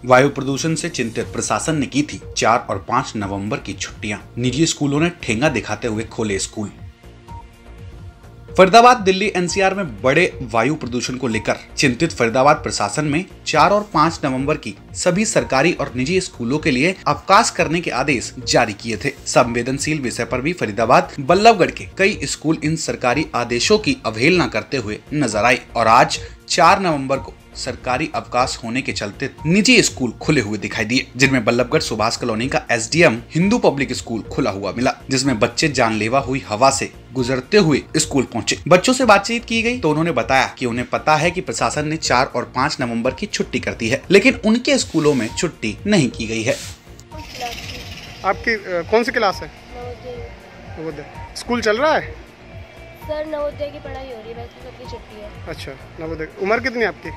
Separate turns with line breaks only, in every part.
वायु प्रदूषण से चिंतित प्रशासन ने की थी 4 और 5 नवंबर की छुट्टियां। निजी स्कूलों ने ठेंगा दिखाते हुए खोले स्कूल। फरीदाबाद दिल्ली एनसीआर में बड़े वायु प्रदूषण को लेकर चिंतित फरीदाबाद प्रशासन में 4 और 5 नवंबर की सभी सरकारी और निजी स्कूलों के लिए अवकाश करने के आदेश जारी किए थे। संवेदनशील विषय पर भी फरीदाबाद बल्लभगढ़ के कई स्कूल इन सरकारी आदेशों की अवहेलना करते हुए नजर आए और आज 4 नवंबर को सरकारी अवकाश होने के चलते निजी स्कूल खुले हुए दिखाई दिए, जिनमें बल्लभगढ़ सुभाष कॉलोनी का एसडीएम हिंदू पब्लिक स्कूल खुला हुआ मिला, जिसमें बच्चे जानलेवा हुई हवा से गुजरते हुए स्कूल पहुंचे। बच्चों से बातचीत की गई तो उन्होंने बताया कि उन्हें पता है कि प्रशासन ने 4 और 5 नवंबर की छुट्टी कर दी है, लेकिन उनके स्कूलों में छुट्टी नहीं की गई है।
आपकी कौन सी क्लास है? नवोदय। स्कूल चल रहा है?
सर नवोदय की पढ़ाई हो रही है, वैसे सबकी छुट्टी है।
अच्छा, नवोदय। उम्र कितनी है आपकी?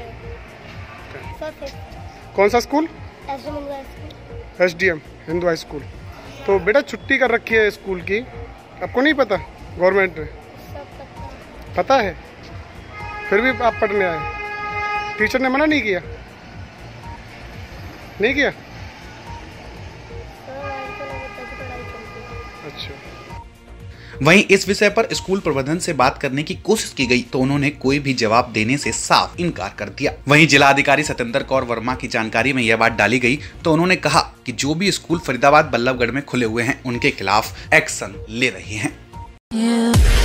सर
कौन सा school? SDM Hindu high school. तो बेटा छुट्टी कर रखी है स्कूल की, आपको नहीं पता? गवर्नमेंट ने पता है, फिर भी आप पढ़ने आए? टीचर ने मना नहीं किया? नहीं किया? अच्छा।
वहीं इस विषय पर स्कूल प्रबंधन से बात करने की कोशिश की गई तो उन्होंने कोई भी जवाब देने से साफ इनकार कर दिया। वहीं जिला अधिकारी सत्येंद्र कौर वर्मा की जानकारी में यह बात डाली गई तो उन्होंने कहा कि जो भी स्कूल फरीदाबाद बल्लभगढ़ में खुले हुए हैं उनके खिलाफ एक्शन ले रहे हैं।